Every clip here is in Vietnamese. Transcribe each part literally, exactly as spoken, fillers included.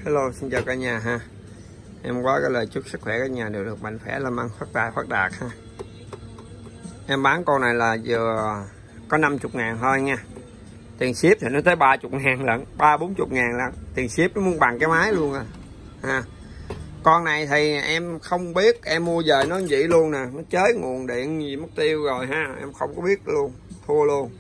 Hello, xin chào cả nhà ha. Em có cái lời chúc sức khỏe cả nhà đều được mạnh khỏe, làm ăn phát tài phát đạt ha. Em bán con này là vừa có năm mươi ngàn thôi nha. Tiền ship thì nó tới ba mươi ngàn lận, ba bốn mươi ngàn lận. Tiền ship nó muốn bằng cái máy luôn à. ha. Con này thì em không biết, em mua về nó vậy luôn nè, nó chới nguồn điện gì mất tiêu rồi ha, em không có biết luôn, thua luôn.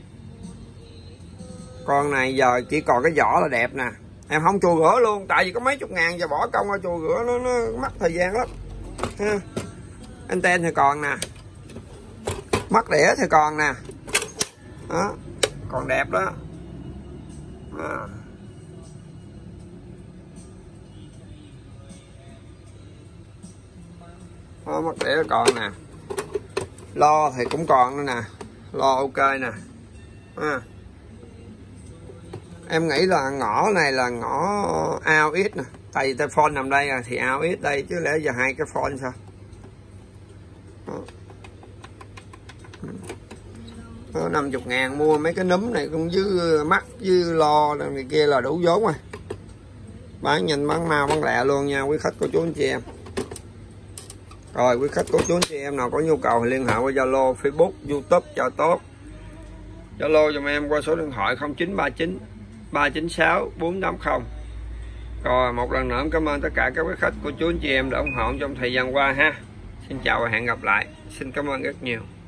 Con này giờ chỉ còn cái vỏ là đẹp nè. Em không chùi rửa luôn, tại vì có mấy chục ngàn, giờ bỏ công ra chùi rửa nó, nó mất thời gian lắm ha. Anten thì còn nè, mắt đĩa thì còn nè, đó, còn đẹp đó, đó. Đó, mắt đĩa còn nè, lo thì cũng còn nữa nè, lo ok nè ha. Em nghĩ là ngõ này là ngõ ao ít nè, tại vì tay phone nằm đây à, thì ao ít đây chứ lẽ giờ hai cái phone sao. Đó. Đó, năm mươi ngàn mua mấy cái núm này cũng với mắt với lo này kia là đủ vốn rồi. Bán nhanh bán mau bán lẹ luôn nha quý khách cô chú anh chị em. Rồi quý khách cô chú anh chị em nào có nhu cầu thì liên hệ qua Zalo, Facebook, YouTube cho tốt. Zalo giùm em qua số điện thoại không chín ba chín ba chín sáu bốn tám không. Rồi một lần nữa em cảm ơn tất cả các quý khách cô chú anh chị em đã ủng hộ trong thời gian qua ha. Xin chào và hẹn gặp lại. Xin cảm ơn rất nhiều.